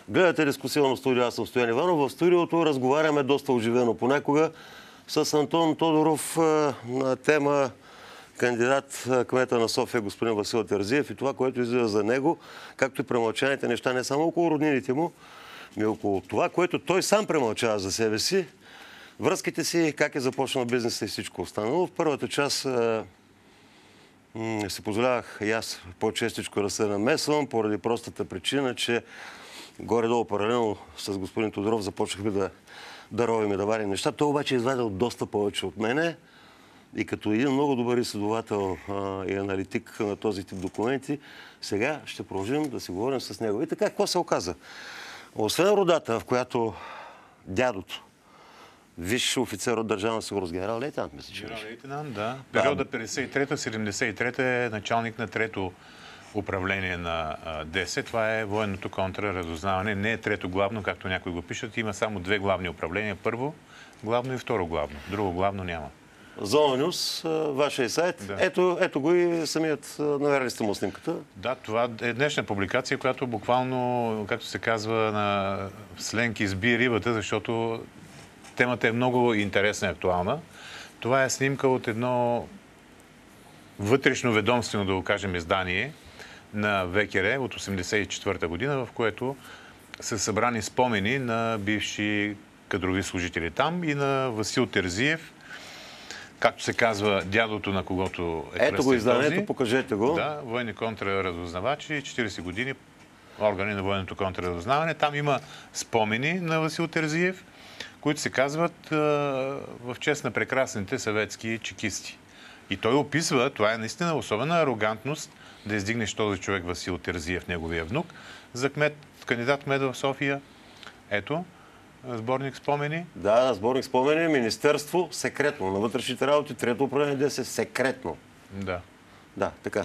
Гледате дискусионно студио, аз съм Стоян Иванов. В студиото разговаряме доста оживено понякога с Антон Тодоров на тема кандидат кмета на София господин Васил Терзиев и това, което излиза за него, както и премълчаните неща, не само около роднините му, но и около това, което той сам премълчава за себе си, връзките си, как е започнал бизнеса и всичко останало. В първата част си позволявах и аз по-честичко да се намесвам, поради простата причина, че горе-долу паралелно с господин Тодоров започнахме да ровим и да варим неща. Той обаче е извадил доста повече от мене и като един много добър изследовател и аналитик на този тип документи, сега ще продължим да си говорим с него. И така, какво се оказа? Освен родата, в която дядото, висш офицер от Държавна сигурност, генерал лейтенант, мисля, че беше. Лейтенант, да. Периода 53-73 е началник на трето управление на ДС. Това е военното контраразузнаване. Не е трето главно, както някои го пишат. Има само две главни управления. Първо главно и второ главно. Друго главно няма. Зона Нюс, вашия сайт. Да. Ето го и самият, намерили сте му снимката. Да, това е днешна публикация, която буквално, както се казва на сленг, изби рибата, защото темата е много интересна и актуална. Това е снимка от едно вътрешно ведомствено, да го кажем, издание на ВКР от 1984 година, в което са събрани спомени на бивши кадрови служители там и на Васил Терзиев, както се казва, дядото на когото е кръстен. Ето го изданието, този. Покажете го. Да, военни контраразузнавачи, 40 години органи на военното контраразузнаване. Там има спомени на Васил Терзиев, които се казват в чест на прекрасните съветски чекисти. И той описва, това е наистина особена арогантност, да издигнеш този човек Васил Терзиев, неговия внук, за кандидат кмет в София. Ето, сборник спомени. Да, сборник спомени, Министерство, секретно. На вътрешните работи, трето управление ДС, секретно. Да. Да, така.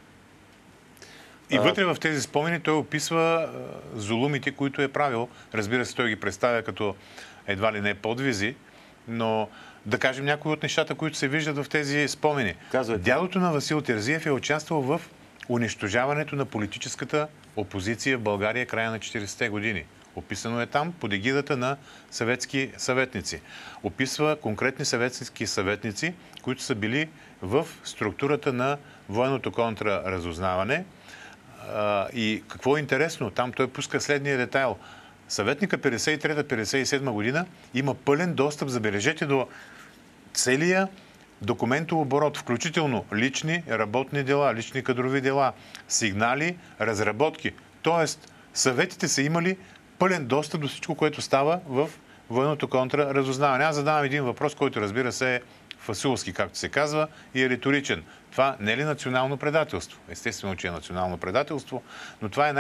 И вътре в тези спомени той описва зулумите, които е правил. Разбира се, той ги представя като едва ли не подвизи, но да кажем някои от нещата, които се виждат в тези спомени. Казвайте. Дядото на Васил Терзиев е участвал в унищожаването на политическата опозиция в България края на 40-те години. Описано е там под егидата на съветски съветници. Описва конкретни съветски съветници, които са били в структурата на военното контраразузнаване. И какво е интересно, там той пуска следния детайл. Съветника 53-57 година има пълен достъп, забележете, до целия документов оборот, включително лични работни дела, лични кадрови дела, сигнали, разработки. Тоест, съветите са имали пълен достъп до всичко, което става в военното контраразузнаване. Аз задавам един въпрос, който разбира се е фасулски, както се казва, и е риторичен. Това не е ли национално предателство? Естествено, че е национално предателство, но това е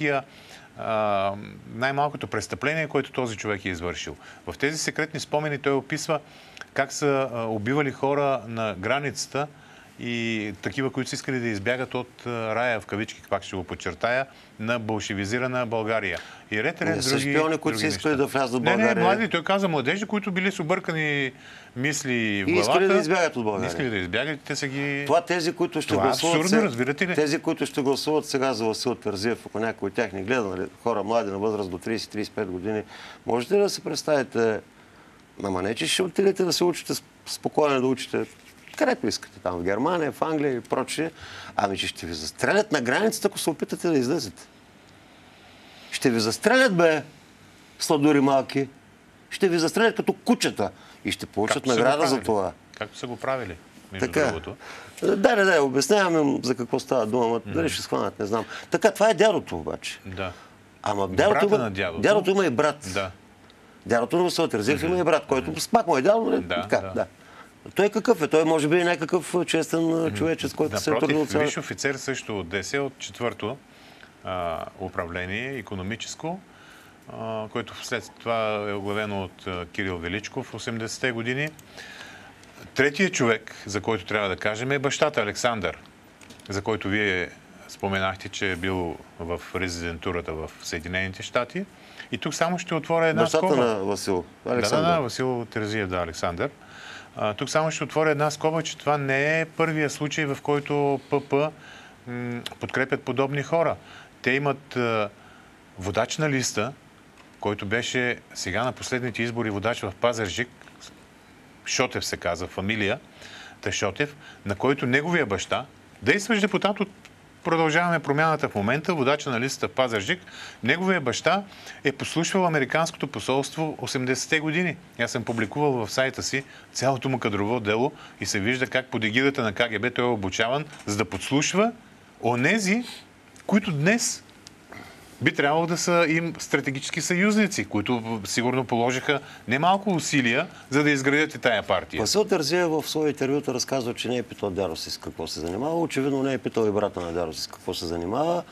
най-малкото престъпление, което този човек е извършил. В тези секретни спомени той описва как са убивали хора на границата и такива, които са искали да избягат от рая, в кавички, пак ще го подчертая, на болшевизирана България. И ред други шпиони, които са искали да влязат в България. Не, млади. Той каза младежи, които били с объркани мисли в главата. И искали да избягат от България. Искали да избягат, те са ги... Това тези, които ще гласуват... абсурдно, разбирате ли? Тези, които ще гласуват сега за Васил Терзиев, ако някой от тях ни гледа, нали, хора млади на възраст до 30-35 години, можете ли да се представите, ама не, че ще отидете да се учите спокойно, да учите където искате, там в Германия, в Англия и прочее, ами че ще ви застрелят на границата, ако се опитате да излезете. Ще ви застрелят, бе, сладури малки. Ще ви застрелят като кучета и ще получат награда за това. Както са го правили, между другото. Да, обясняваме за какво става дума, дали ще схванат, не знам. Така, това е дядото обаче. Да. Ама дядото има и брат. Да. Дядото на Васил Терзиев има и брат, който пак му е дядо, нали? Да. Той какъв е? Той може би е някакъв честен човечец, който се е трудил цяло. Висш офицер също от ДС, от четвърто управление, икономическо, който след това е оглавено от Кирил Величков в 80-те години. Третият човек, за който трябва да кажем, е бащата Александър, за който вие споменахте, че е бил в резидентурата в Съединените щати. И тук само ще отворя една скоба. Бащата на Васил Александър. Да, Васил Терзиев, да, Александър. Тук само ще отворя една скоба, че това не е първия случай, в който ПП подкрепят подобни хора. Те имат водач на листа, който беше сега на последните избори водач в Пазарджик, Шотев се казва, фамилия Шотев, на който неговия баща, действащ депутат от Продължаваме промяната в момента, водача на листата в Пазарджик, неговия баща е послушвал американското посолство 80-те години. Аз съм публикувал в сайта си цялото му кадрово дело и се вижда как под егидата на КГБ той е обучаван, за да подслушва онези, които днес би трябвало да са им стратегически съюзници, които сигурно положиха немалко усилия, за да изградят и тая партия. Васил Терзиев в свои интервюта разказва, че не е питал дядо си с какво се занимава. Очевидно не е питал и брата на дядо си с какво се занимава.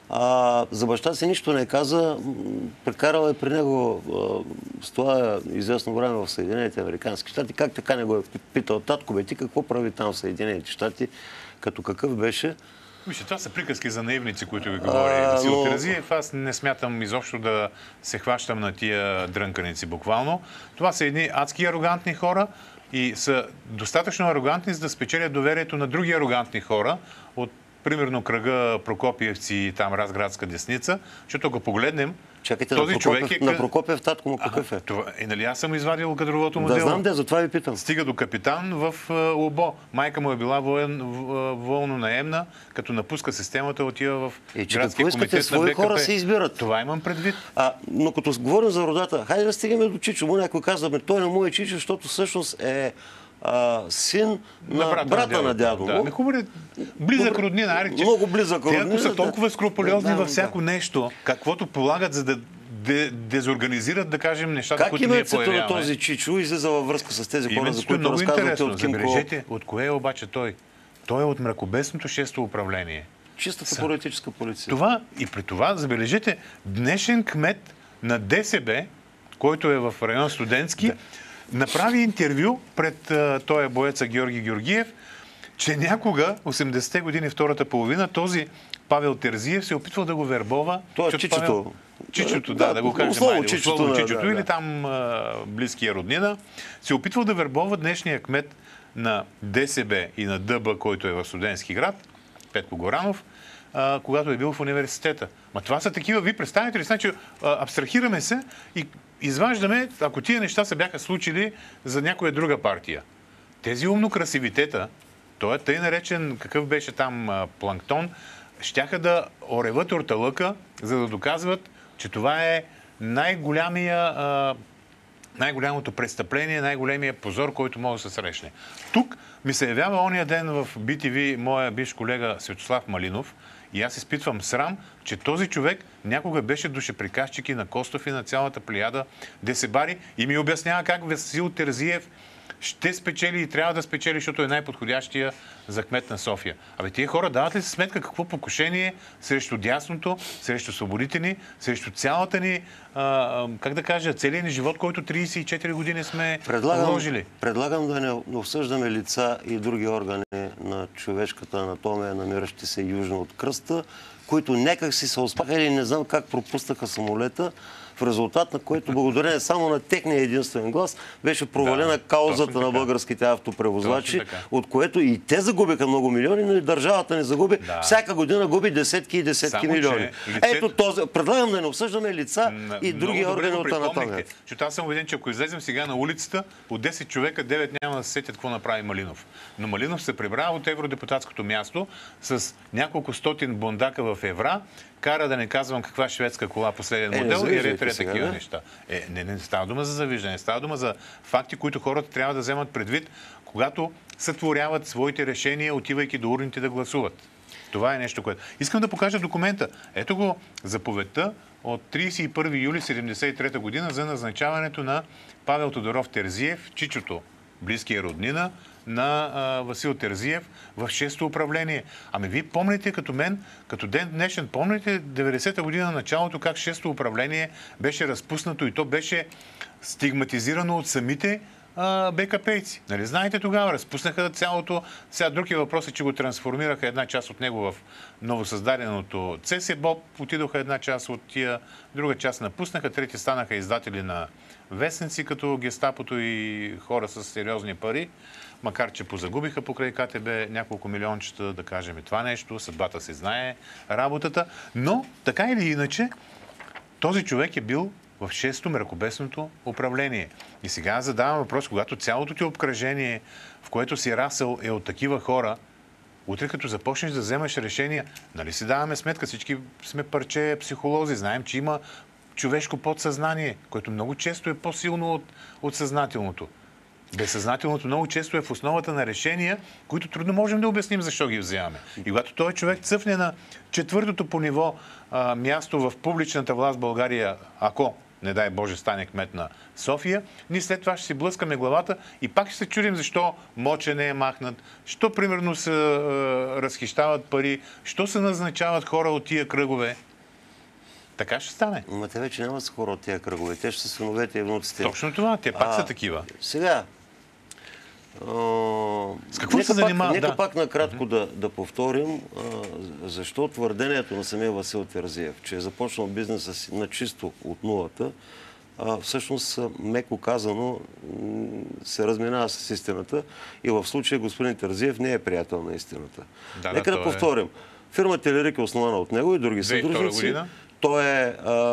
За баща си нищо не каза. Прекарал е при него с това известно време в Съединените американски щати. Как така не го е питал: татко, бе, ти какво прави там в Съединените щати? Като какъв беше? Вижте, това са приказки за наивници, които ви говоря. Васил Терзиев, аз не смятам изобщо да се хващам на тия дрънканици буквално. Това са едни адски арогантни хора и са достатъчно арогантни, за да спечелят доверието на други арогантни хора от примерно кръга Прокопиевци и там Разградска десница, защото ако погледнем, чакайте, този човек е... на Прокопиев татко му какъв е? Нали аз съм извадил кадровото му Да, дело. знам, затова ви питам. Стига до капитан в ОБО. Майка му е била волно наемна, като напуска системата, отива в градския комитет на БКП. Хора се избират. Това имам предвид. Но като говорим за родата, хайде да стигаме до Чичо. Някой казва, той не му е Чичо, защото всъщност е син на брата на дядо му. Да, хубаво е. Близък роднина. Много близък роднина. Те, ако са толкова скрупулезни във всяко нещо, каквото полагат, за да дезорганизират, да кажем, нещата, които ние появяваме. Как на този Чичо излиза във връзка с тези хора, за които много разказвате от Кимко? Забележете, от кое е обаче той? Той е от мракобесното 6-то управление. Чистата политическа полиция. Това и при това, забележете, днешен кмет на ДСБ, който е в район Студентски, направи интервю пред този боеца Георги Георгиев, че някога, 80-те години, втората половина, този Павел Терзиев се опитвал да го вербова. Това е Чичото. Чичото, да го кажем. Условно Чичото, или там близкия роднина. Се опитвал да вербова днешния кмет на ДСБ и на ДБ, който е в Студентски град, Петко Горанов, когато е бил в университета. Ма това са такива, ви представите ли? Значи, абстрахираме се и изваждаме, ако тия неща се бяха случили за някоя друга партия. Тези умно красивитета, той е тъй наречен, какъв беше там планктон, щяха да ореват орталъка, за да доказват, че това е най-голямото престъпление, най-големия позор, който може да се срещне. Тук ми се явява ония ден в BTV моя бивш колега Светослав Малинов и аз изпитвам срам, че този човек някога беше душеприказчик и на Костов и на цялата плеяда Десебари и ми обяснява как Васил Терзиев ще спечели и трябва да спечели, защото е най-подходящия за кмет на София. Абе, тия хора дават ли си сметка какво покушение срещу дясното, срещу свободите ни, срещу цялата ни, как да кажа, целият ни живот, който 34 години сме положили? Предлагам да не обсъждаме лица и други органи на човешката анатомия, намиращи се южно от кръста, които някак си се успяха или не знам как пропуснаха самолета, в резултат на което, благодарение само на техния единствен глас, беше провалена каузата на българските автопревозвачи, от което и те загубиха много милиони, но и държавата не загуби. Всяка година губи десетки и десетки милиони. Ето този. Предлагам да не обсъждаме лица и други органи от анатомията. Защото аз съм убеден, че ако излезем сега на улицата, от 10 човека 9 няма да се сетят какво направи Малинов. Но Малинов се прибра от евродепутатското място с няколко стотин бондака в евра, кара, да не казвам каква шведска кола, последен модел и ред такива неща. Не става дума за завиждане, става дума за факти, които хората трябва да вземат предвид, когато сътворяват своите решения, отивайки до урните да гласуват. Това е нещо, което... Искам да покажа документа. Ето го заповедта от 31 юли 1973 година за назначаването на Павел Тодоров Терзиев, Чичото, близкия роднина, на Васил Терзиев в 6-то управление. Ами вие помните като мен, като ден днешен, помните 90-та година началото как 6-то управление беше разпуснато и то беше стигматизирано от самите БКП-ци. Нали знаете, тогава разпуснаха цялото. Сега други въпроси, че го трансформираха една част от него в новосъздаденото ЦСБОП, отидоха една част от тия, друга част напуснаха, трети станаха издатели на вестници, като Гестапото и хора с сериозни пари, макар че позагубиха покрай КТБ няколко милиончета, да кажем и това нещо, съдбата се знае, работата, но така или иначе Този човек е бил в 6-то мракобесното управление. И сега задавам въпрос, когато цялото ти обкръжение, в което си расъл, е от такива хора, утре като започнеш да вземаш решения, нали си даваме сметка, всички сме парче психолози, знаем, че има човешко подсъзнание, което много често е по-силно от съзнателното. Безсъзнателното много често е в основата на решения, които трудно можем да обясним защо ги вземаме. И когато този човек цъфне на четвъртото по ниво място в публичната власт в България, ако, не дай Боже, стане кмет на София, ние след това ще си блъскаме главата и пак ще се чудим защо Моче не е махнат, защо примерно се разхищават пари, защо се назначават хора от тия кръгове. Така ще стане. Ма те вече няма са хора от тия кръгове. Те ще са синовете и внуците. Точно това. Те пак са такива. Сега. С какво се занимават? Нека пак накратко да повторим защо твърдението на самия Васил Терзиев, че е започнал бизнеса си на чисто от нулата, всъщност, меко казано, се разминава с истината и в случая господин Терзиев не е приятел на истината. Нека да повторим. Фирма Телерик е основана от него и други съдружници. Той е,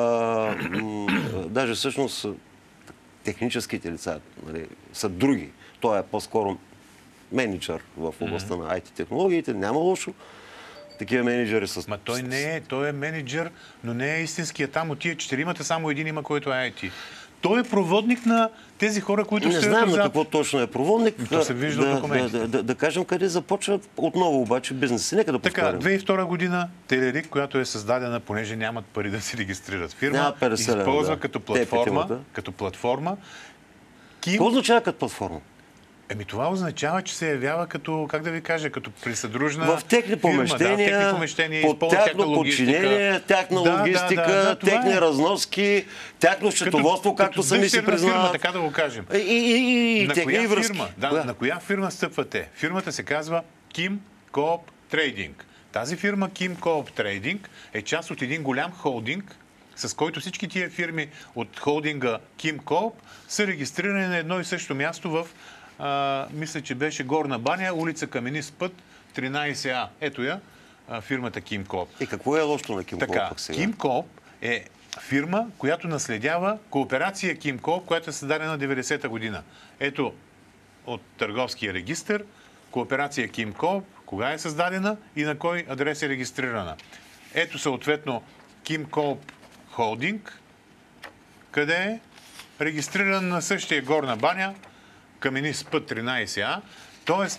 даже всъщност, техническите лица, нали, са други. Той е по-скоро менеджер в областта на IT-технологиите. Няма лошо. Такива менеджери са... Ма той не е. Той е менеджер, но не е истинския. Там от тия четиримата само един има, който е IT. Той е проводник на тези хора, които не знаем на какво точно е проводник. То се вижда от документите. Да кажем къде започва отново обаче бизнеса. Нека да повторим. Така, 2002 година Телерик, която е създадена, понеже нямат пари да се регистрират фирма, 50 използва като платформа. Какво означава като платформа? Това означава, че се явява като, как да ви кажа, като присъдружна в техни помещения, под тяхно подчинение, тяхна логистика, техни разноски, тяхно счетоводство, както сами си признават. Така да го кажем. И техни връзки. На коя фирма стъпвате? Фирмата се казва Kim Coop Trading. Тази фирма Kim Coop Trading е част от един голям холдинг, с който всички тия фирми от холдинга Kim Coop са регистрирани на едно и също място в мисля, че беше Горна баня, улица Каменист път, 13А. Ето я, фирмата Kim Coop. И какво е лошото на Kim Coop пък сега? Kim Coop е фирма, която наследява кооперация Kim Coop, която е създадена 90-та година. Ето от търговския регистър, кооперация Kim Coop, кога е създадена и на кой адрес е регистрирана. Ето съответно Kim Coop Holding, къде е регистриран на същия Горна баня, Каменист път 13А. Тоест,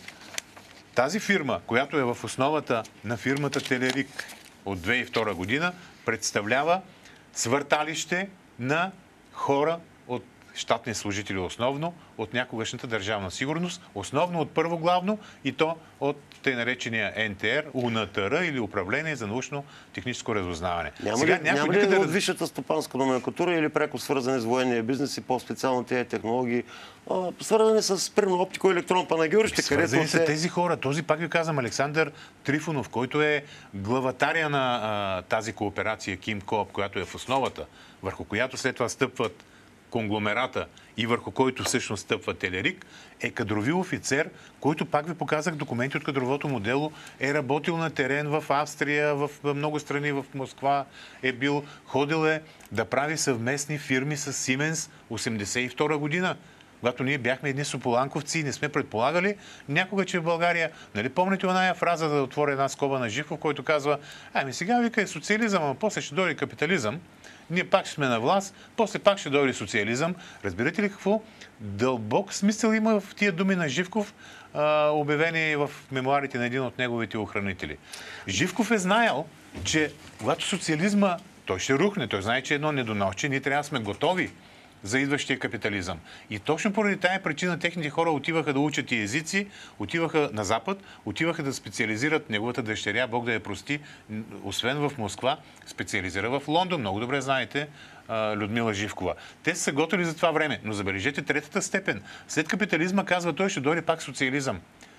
тази фирма, която е в основата на фирмата Телерик от 2002 година, представлява свърталище на хора от щатни служители основно, от някогашната държавна сигурност, основно от първо главно и то от тъй наречения НТР, УНТР или Управление за научно-техническо разузнаване. Няма ли от висшата стопанска номенклатура или пряко свързани с военния бизнес и по-специално тези технологии, свързани с примерно оптико-електронно панагюрище? Свързани са тези хора. Този, пак ви казвам, Александър Трифонов, който е главатаря на тази кооперация Kim Coop, която е в основата, върху която след това стъпват конгломерата и върху който всъщност стъпва Телерик, е кадрови офицер, който, пак ви показах документи от кадровото му дело, е работил на терен в Австрия, в много страни, в Москва е бил, ходил е да прави съвместни фирми с Siemens 82 година. Когато ние бяхме едни сополанковци и не сме предполагали някога, че в България, нали помните оная фраза, да отворя една скоба на Живков, който казва, сега вика е социализъм, а после ще дойде капитализъм. Ние пак ще сме на власт, после пак ще дойде социализъм. Разбирате ли какво дълбок смисъл има в тия думи на Живков, обявени в мемуарите на един от неговите охранители? Живков е знаел, че когато социализма, той ще рухне, той знае, че едно недоносче, ние трябва да сме готови за идващия капитализъм. И точно поради тая причина техните хора отиваха да учат и езици, отиваха на Запад, отиваха да специализират неговата дъщеря, Бог да я прости, освен в Москва, специализира в Лондон. Много добре знаете Людмила Живкова. Те са готови за това време, но забележете третата степен. След капитализма, казва той, ще дойде пак социализъм.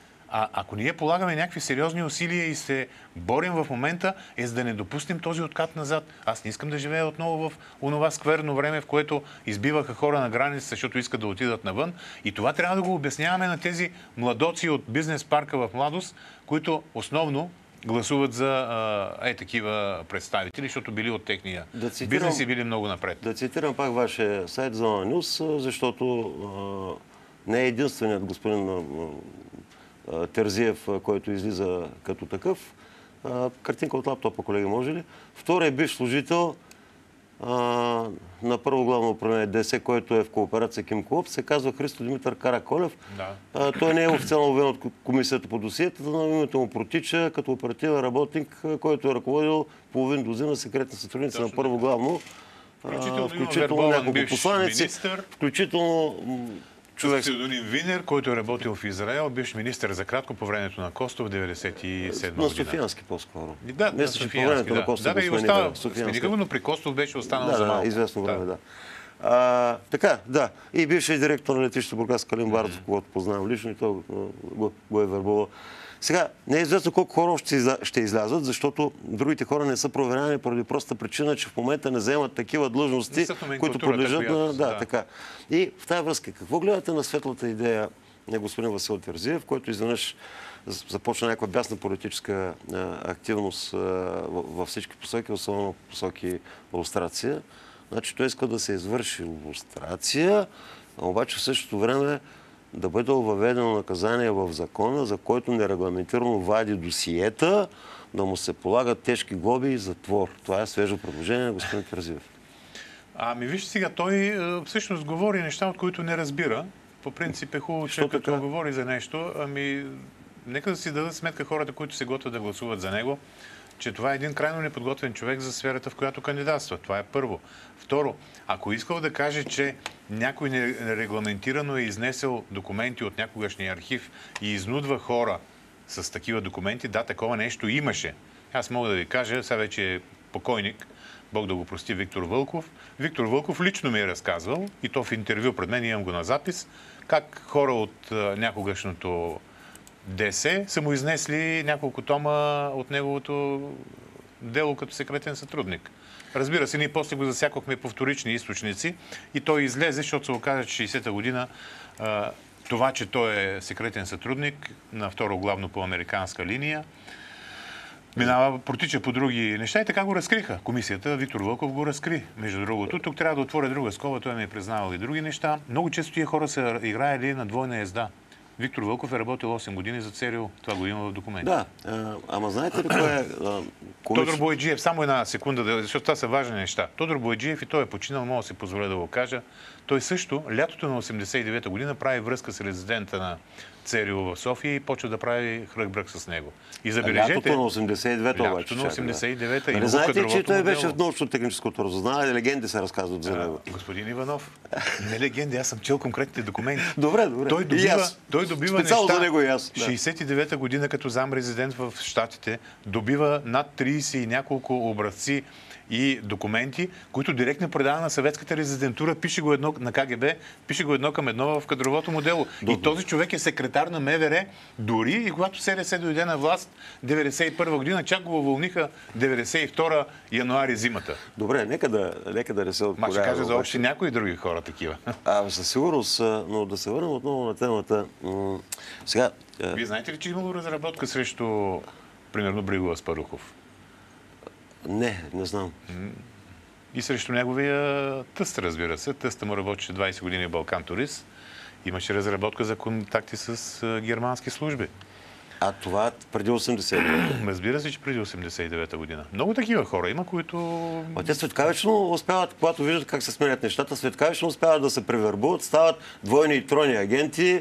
Ако ние полагаме някакви сериозни усилия и се борим в момента, е за да не допуснем този откат назад. Аз не искам да живея отново в онова скверно време, в което избиваха хора на граница, защото искат да отидат навън. И това трябва да го обясняваме на тези младоци от бизнес парка в Младост, които основно гласуват за такива представители, защото били от техния бизнес и били много напред. Да цитирам пак вашия сайт Зона Нюс, защото не е единственият господин Терзиев, който излиза като такъв. Картинка от лаптопа, колеги, може ли? Вторият бивш служител на първо главно управление ДС, който е в кооперация Ким Клоп, се казва Христо Димитър Караколев. Да. Той не е официално обявен от комисията по досиетата, но името му протича като оперативен работник, който е ръководил половин дозина секретни сътрудници на първо главно. Включително няколко посланици, министър, включително човек... Псевдоним Винер, който е работил в Израел, бивш министър за кратко по времето на Костов, 97 година. На Софиянски по-скоро. Да, не че по времето на Костов да, и остава. Но при Костов беше останал за малко. Да, известно време, да. Така, да. И бившият директор на летище Бургас Калин Бардов, когото познавам лично, и той го е вербувал. Сега, не е известно колко хора още ще излязат, защото другите хора не са проверявани поради простата причина, че в момента не заемат такива длъжности, които подлежат на... Да, така. И в тази връзка, какво гледате на светлата идея на господин Васил Терзиев, който изведнъж започна някаква бясна политическа активност във всички посоки, особено посоки лустрация? Значи той иска да се извърши лустрация, обаче в същото време да бъде въведено наказание в закона, за който нерегламентирано вади досиета, да му се полагат тежки глоби и затвор. Това е свежо предложение на господин Терзиев. Виж сега, той всъщност говори неща, от които не разбира. По принцип е хубаво, че като говори за нещо, нека да си дадат сметка хората, които се готвят да гласуват за него, че това е един крайно неподготвен човек за сферата, в която кандидатства. Това е първо. Второ, ако искал да каже, че някой нерегламентирано е изнесъл документи от някогашния архив и изнудва хора с такива документи, да, такова нещо имаше. Аз мога да ви кажа, сега вече е покойник, Бог да го прости, Виктор Вълков. Виктор Вълков лично ми е разказвал, и то в интервю пред мен, имам го на запис, как хора от някогашното ДС са му изнесли няколко тома от неговото дело като секретен сътрудник. Разбира се, ние после го засякохме по вторични източници и той излезе, защото се оказа, че 60-та година това, че той е секретен сътрудник на второ главно по американска линия, протича по други неща и така го разкриха. Комисията, Виктор Вълков го разкри. Между другото, тук трябва да отворя друга скоба, той ми е признавал и други неща. Много често тия хора са играели на двойна езда. Виктор Вълков е работил 8 години за ЦРУ. Това го има в документи. Да, ама знаете ли кое е... Тодор Бояджиев, само една секунда, защото това са важни неща. Тодор Бояджиев, и той е починал, мога да си позволя да го кажа. Той също, лятото на 89-та година, прави връзка с резидента на ЦРУ в София и почва да прави хръгбрък с него. И забележете... Лятото на 89-та обаче. Лятото на 89-та. Не знаете, че той беше в научно-техническото разузнаване, легенди се разказват за него. Господин Иванов, не легенди, аз съм чел конкретните документи. Добре. Той добива специално неща. За него и аз. 69-та година като зам-резидент в Щатите добива над 30 и няколко образци и документи, които директно предава на съветската резидентура, пише го едно на КГБ, пише го едно към едно в кадровото му дело. И този човек е секретар на МВР, дори и когато СРС дойде на власт 91 година, чак го уволниха 92 януари зимата. Добре, нека да не се откорява. Ще кажа за още някои други хора такива. Със сигурност, но да се върнем отново на темата. Сега... Вие знаете ли, че имало разработка срещу, примерно, Бригова Аспарухов? Не знам. И срещу неговия тъст, разбира се. Тъста му работеше 20 години в Балкан Турист. Имаше разработка за контакти с германски служби. А това преди 89-та? Разбира се, че преди 89-та година. Много такива хора има, които... Те светкавично успяват, когато виждат как се сменят нещата, светкавично успяват да се превербуват, стават двойни и тройни агенти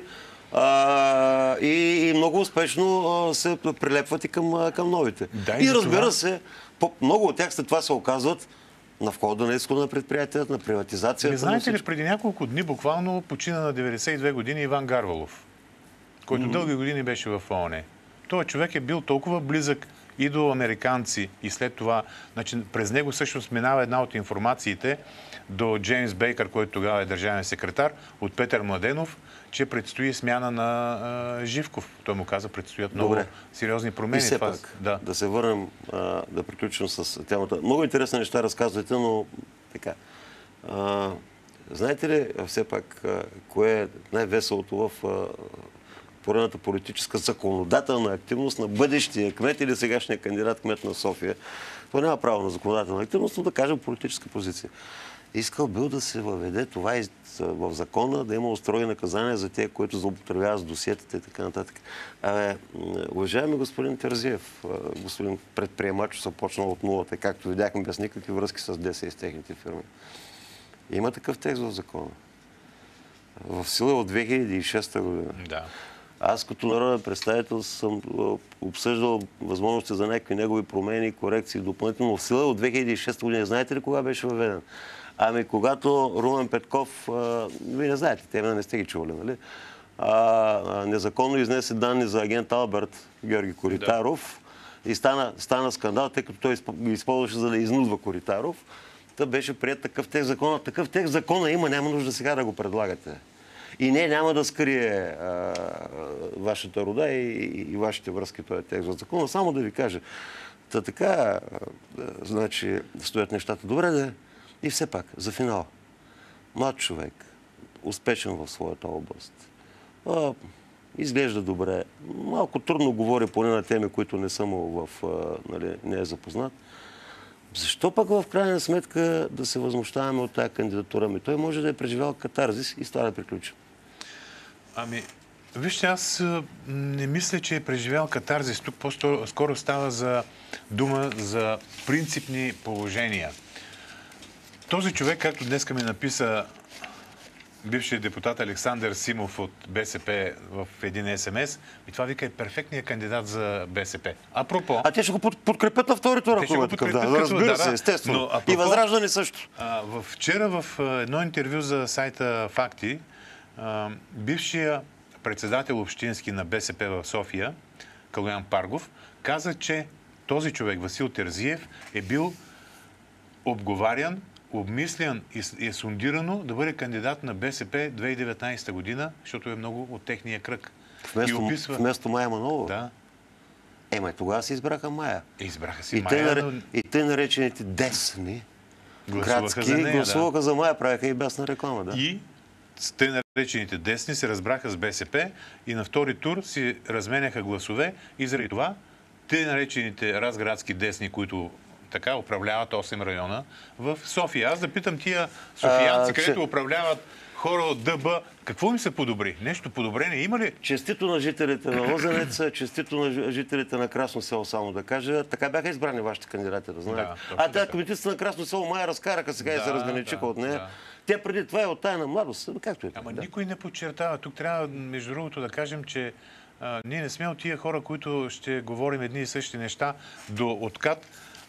и много успешно се прилепват и към новите. Да, и разбира се, много от тях след това се оказват на входа на изхода на предприятията, на приватизацията. Не знаете ли, преди няколко дни буквално почина на 92 години Иван Гарвалов, който дълги години беше в ООН. Той човек е бил толкова близък и до американци и след това, значи, през него всъщност минава една от информациите до Джеймс Бейкър, който тогава е държавен секретар, от Петър Младенов, че предстои смяна на Живков. Той му каза, предстоят много сериозни промени. И все пак, да се върнем, да приключим с темата. Много интересни неща разказвате, но така. Знаете ли все пак, кое е най-веселото в поредната политическа законодателна активност на бъдещия кмет или сегашния кандидат кмет на София. Това няма право на законодателна активност, но да кажем политическа позиция. Искал бил да се въведе това в закона, да има устрои наказания за тези, които злоупотребяват с досиетата и така нататък. Уважаеми господин Терзиев, господин предприемач, започнал от нулата, както видяхме, без никакви връзки с ДС и с техните фирми. Има такъв текст в закона. В сила от 2006 година. Да. Аз като народен представител съм обсъждал възможности за някакви негови промени, корекции, допълнително в сила от 2006 година. Знаете ли кога беше въведен? Ами когато Румен Петков, вие не знаете, те не сте ги чували, нали? Незаконно изнесе данни за агент Алберт Георги Коритаров и стана скандал, тъй като той ги използваше за да изнудва Коритаров. Та беше прият такъв текст закона. Такъв текст закона има, няма нужда сега да го предлагате. И не, няма да скрие вашата рода и вашите връзки този текст в закона. Само да ви кажа. Така, значи, стоят нещата добре, да. И все пак, за финал. Млад човек, успешен в своята област. Изглежда добре. Малко трудно говори поне на теми, които не съм не е запознат. Защо пък в крайна сметка да се възмущаваме от тази кандидатура? Той може да е преживял катарзис и с това да приключим. Вижте, аз не мисля, че е преживял катарзис. Тук по-скоро става за дума за принципни положения. Този човек, както днеска ми написа бившият депутат Александър Симов от БСП в един СМС, и това вика е перфектният кандидат за БСП. Апропо... те ще го подкрепят на втори тур, ако така. Разбира се, естествено. Апропо, и Възраждане също. Вчера в едно интервю за сайта Факти, бившия председател общински на БСП в София, Калоян Паргов, каза, че този човек, Васил Терзиев, е бил обговарян, обмислян и е сондирано да бъде кандидат на БСП 2019 година, защото е много от техния кръг. Вместо Мая Манолова? Да. Тогава си избраха Мая. Избраха си Мая. И те наречените десни градски гласуваха за Мая, правяха и бясна реклама. Да. И те наречените десни се разбраха с БСП и на втори тур си разменяха гласове и заради това те наречените разградски десни, които така управляват 8 района в София. Аз да питам тия софиянци, където управляват хора от ДБ, какво им се подобри? Нещо подобрение има ли? Честито на жителите на Лозенеца, честито на жителите на Красно село, само да кажа. Така бяха избрани вашите кандидати, да знаете. Да, кметиците на Красно село Мая разкараха сега и се разграничиха от нея. Те преди това е от тайна младост. Както е. Ама никой не подчертава. Тук трябва, между другото, да кажем, че ние не сме от тия хора, които ще говорим едни и същи неща до откат,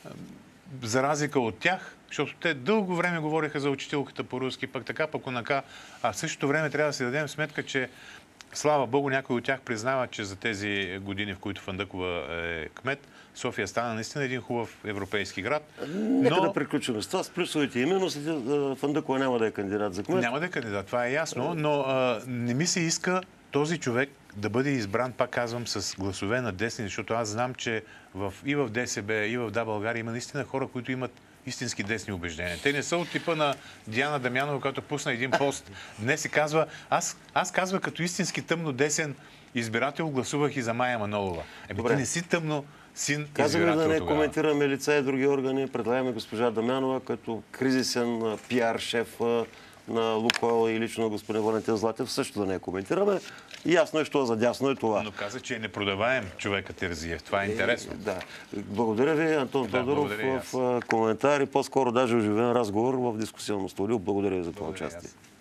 за разлика от тях, защото те дълго време говориха за учителката по-руски, пък така, пък онака. А в същото време трябва да си дадем сметка, че слава Богу, някой от тях признава, че за тези години, в които Фандъкова е кмет, София стана наистина един хубав европейски град. Нека да приключим с това. С плюсовете и минусите, Фандъкова няма да е кандидат за кмет. Няма да е кандидат, това е ясно, но не ми се иска този човек да бъде избран, пак казвам, с гласове на десни, защото аз знам, че и в ДСБ, и в Да, България има наистина хора, които имат истински десни убеждения. Те не са от типа на Диана Дамянова, която пусна един пост. Днес се казва, аз казва като истински тъмно десен избирател гласувах и за Мая Манолова. Ти не си тъмно син избирател. Казваме да не коментираме лица и други органи. Предлагаме госпожа Дамянова като кризисен пиар шеф на Лукойл и лично господин Валентин Златев също да не коментираме. Ясно е, що за дясно е това. Но каза, че е непродаваем човека Терзиев. Това е интересно. Да. Благодаря ви, Антон Тодоров, в коментар и по-скоро даже оживен разговор в дискусионно студио. Благодаря ви за това участие.